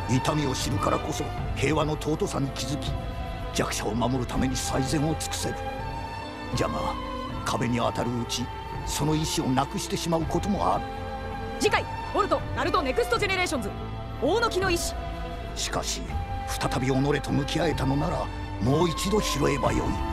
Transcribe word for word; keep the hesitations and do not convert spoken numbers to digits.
痛みを知るからこそ平和の尊さに気づき、弱者を守るために最善を尽くせる。じゃが壁に当たるうち、その意志をなくしてしまうこともある。 次回ボルトナルトネクストジェネレーションズ大野木の意志。 しかし再び己と向き合えたのなら、もう一度拾えばよい。